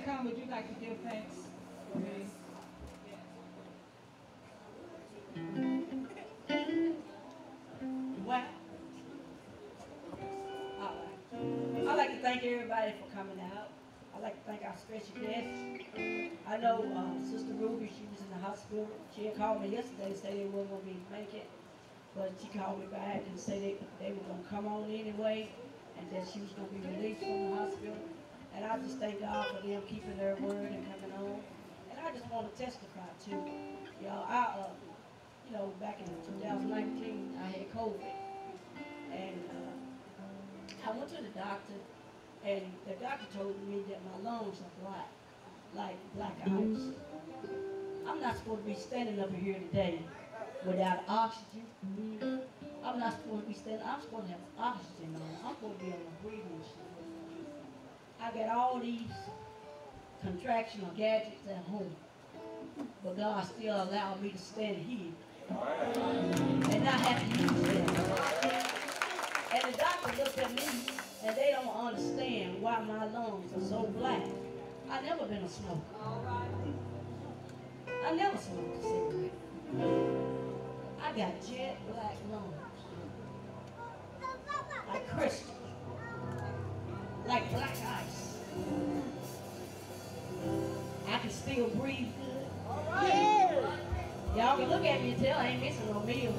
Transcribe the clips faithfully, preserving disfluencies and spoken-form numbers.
come, would you like to give thanks for me? Well, all right. I'd like to thank everybody for coming out. I'd like to thank our special guests. I know uh, Sister Ruby, she was in the hospital. She had called me yesterday and said they weren't going to be make it. But she called me back and said they, they were going to come on anyway and that she was going to be released from the hospital. And I just thank God for them keeping their word and coming on. And I just want to testify too. Y'all, I, uh, you know, back in two thousand nineteen, I had COVID. And uh, I went to the doctor, and the doctor told me that my lungs are black, like black ice. I'm not supposed to be standing up here today without oxygen. I'm not supposed to be standing, I'm supposed to have oxygen on. I'm supposed to be on a breathing machine. I got all these contractional gadgets at home, but God still allowed me to stand here. And I have to use them. And the doctor looked at me, and they don't understand why my lungs are so black. I've never been a smoker. I never smoked a cigarette. I got jet black lungs. Like crystal. Like black ice. I can still breathe good. Y'all can look at me and tell I ain't missing no meal.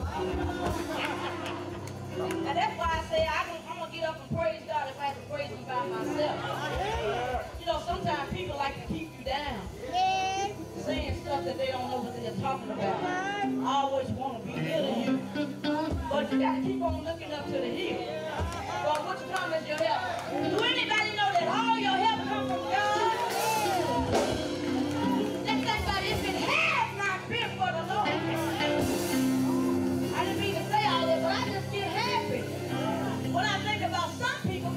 And that's why I say I can, I'm going to get up and praise God if I have to praise Him by myself. You know, sometimes people like to keep you down. Saying stuff that they don't know what they're talking about. I always want to be near to you. But you got to keep on looking up to the hill. Well, which come is your help? Do anybody know that all your help comes from God? Let's think about it. If it had not been for the Lord. I didn't mean to say all that, but I just get happy when I think about some people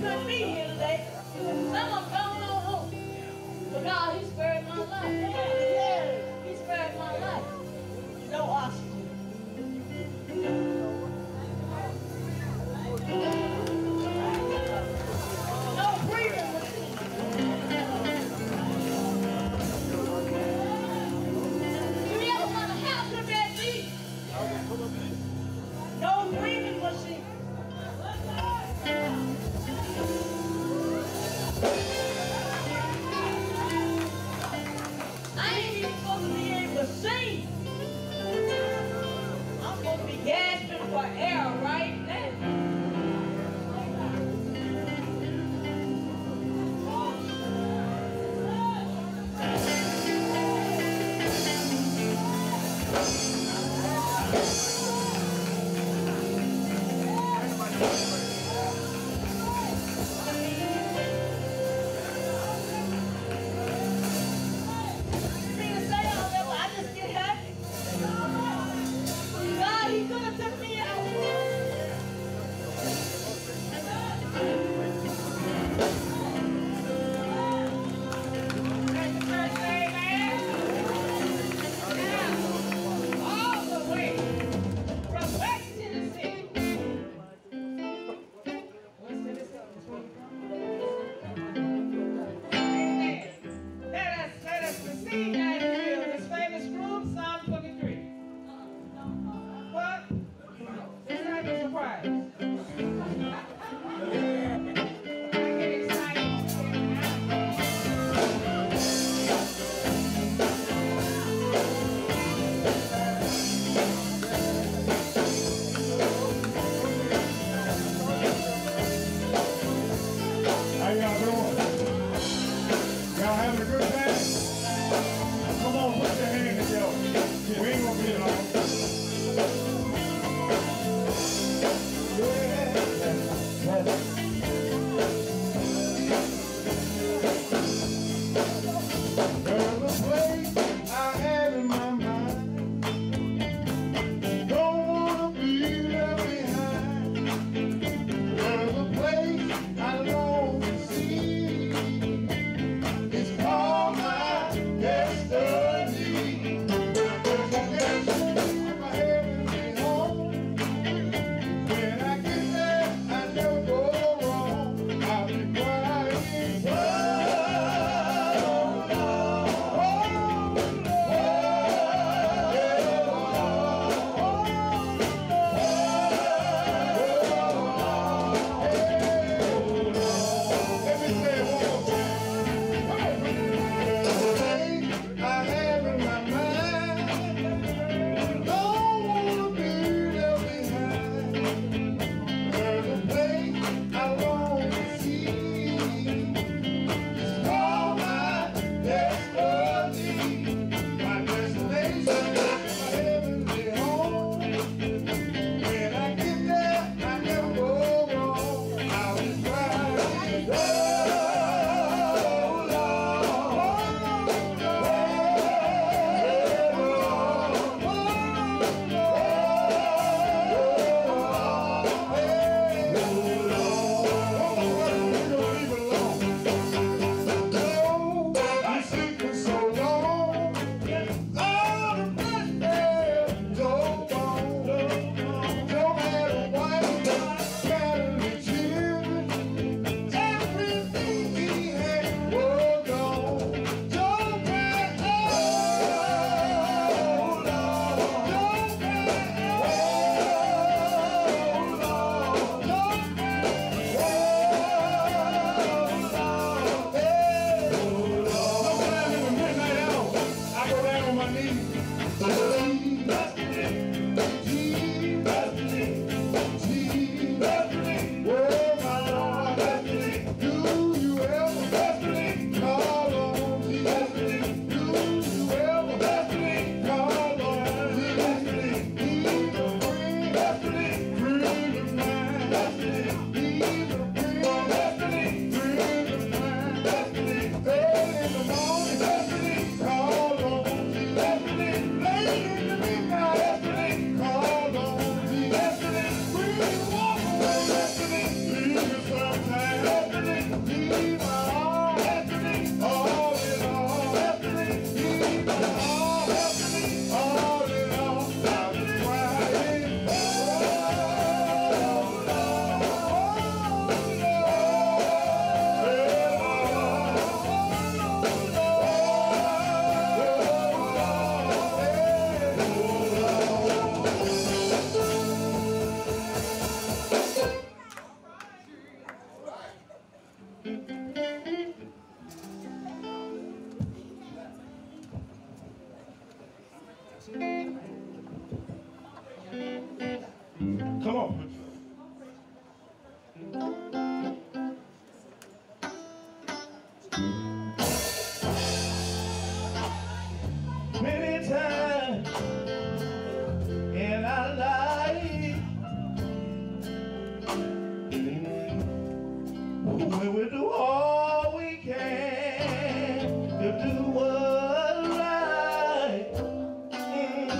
We will do all we can to do what's right. Mm.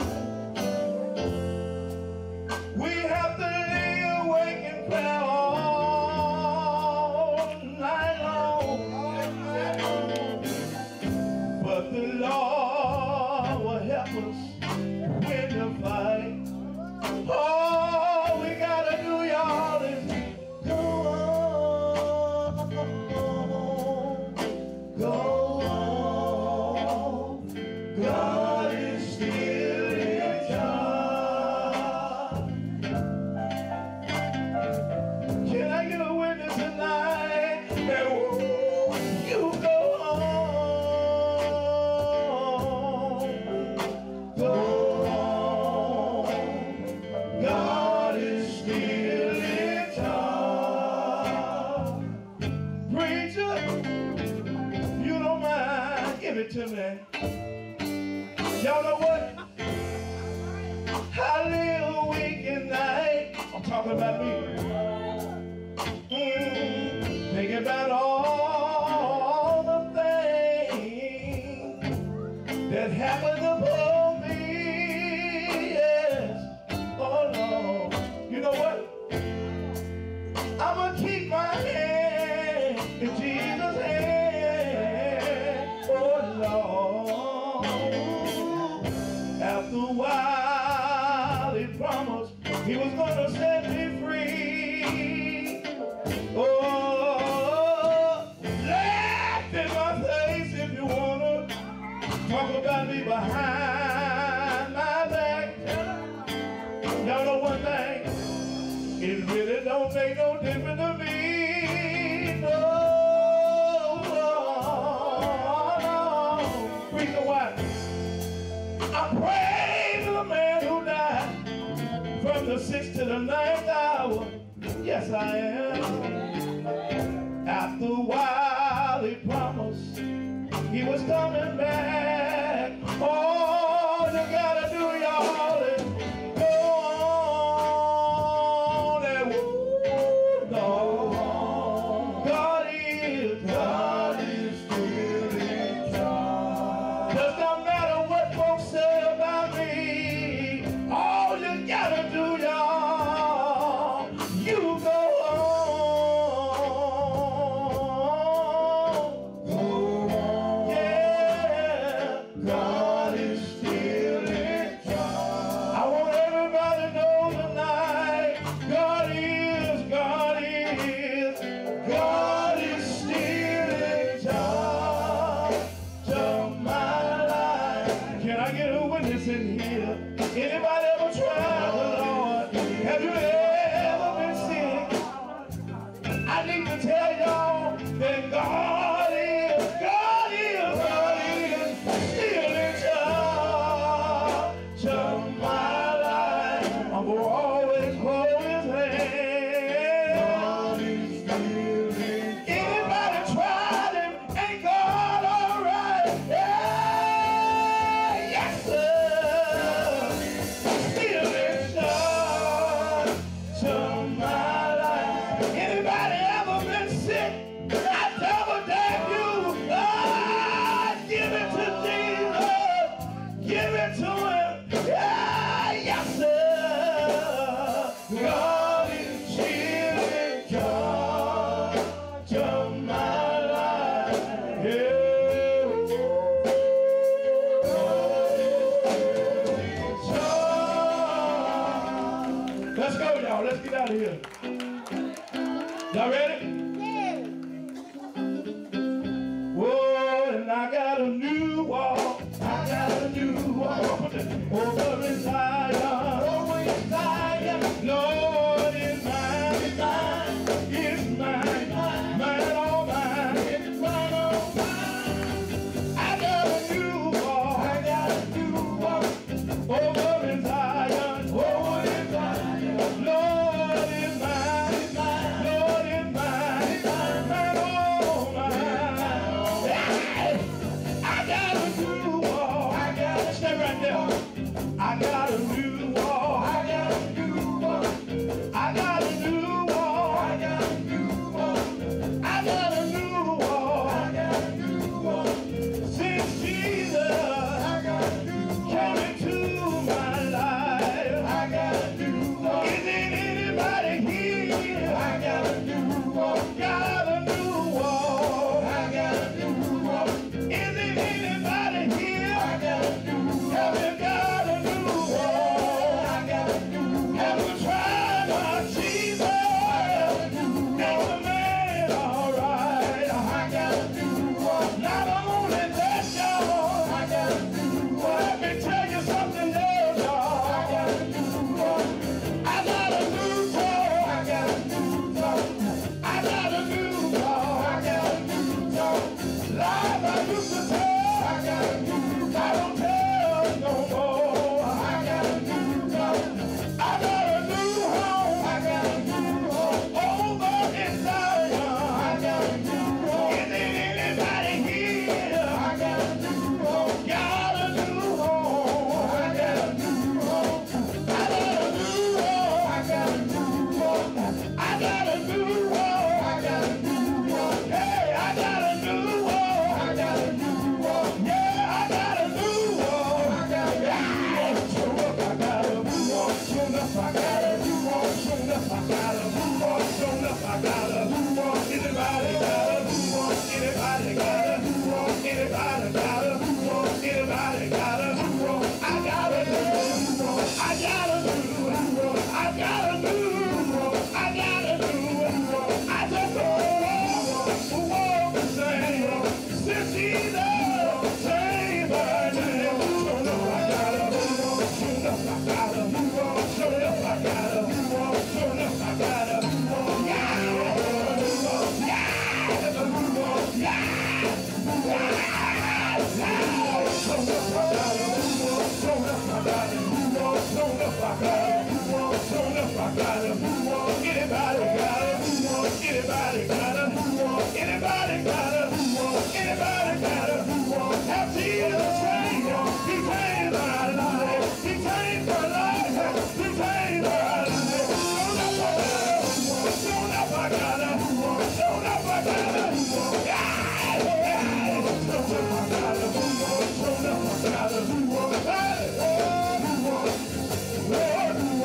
We have to lay awake and pray all night long. But the Lord will help us win the fight. All we gotta do, y'all, is go on, go on. God is still in charge. Can I get a witness tonight? And woo, you go on, go on. God is still in charge. Preacher, you don't mind, give it to me. Y'all know what? I live week and night. I'm talking about me. Mm, thinking about all the things that happened upon me. Yes. Oh Lord. You know what? I'm gonna keep my hand in Jesus' hand. Oh Lord. After a while, he promised he was gonna set me free. Oh, laugh in my face if you wanna talk about me behind my back. Y'all know one thing, it really don't make no difference to me. No, no. Reason why? I praise the man who died from the sixth to the ninth hour. Yes, I am. After a while, he promised he was coming back. All you gotta do, y'all, is go on and woo, go on. God is, God is still in charge. Does not matter what folks say about me. All you gotta do, y'all, you go on. Go on. Yeah, God is still in charge. I want everybody to know tonight, God is, God is, God is still in charge of my life. Can I get a witness in here? Anybody ever tried the Lord? Have you ever been sick? I need to tell y'all that God is, God is, God is still in charge of my life. I'm gonna always hold his hand. God is still in charge. Anybody tried him? Ain't God all right? Yeah, yes, sir. Still in charge of my life. Anybody ever been sick? I double dare you. Ah, give it to Jesus. Give it to him. Yeah, yes, sir. God is still in charge of my life. Yeah. God is still in charge. Let's go, y'all. Let's get out of here. Y'all ready? Whoa, and I got a new wall. I got a new wall. Over in Zion. Over in Zion. Lord is mine. It's mine. It's mine. Mine, all mine. It's mine, all mine. I got a new wall. I got a new wall. Over in Zion. Over in Zion. Lord is mine. It's mine. Lord is mine. It's mine. Mine, all mine. I got a new wall. I got a stay right there. I Anybody got a who? Anybody got a who? Have Jesus changed? He changed my life. He changed my life. He changed my life. Don't ever got a who? Don't ever got a who? Yeah, yeah. Don't ever got a who? Don't ever got a who? Hey, oh, who? Lord, who?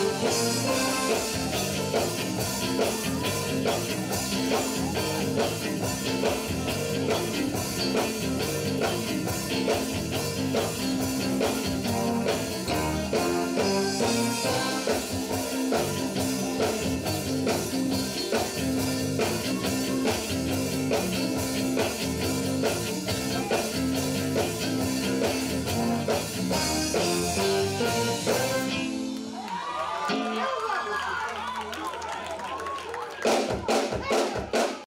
Thank you.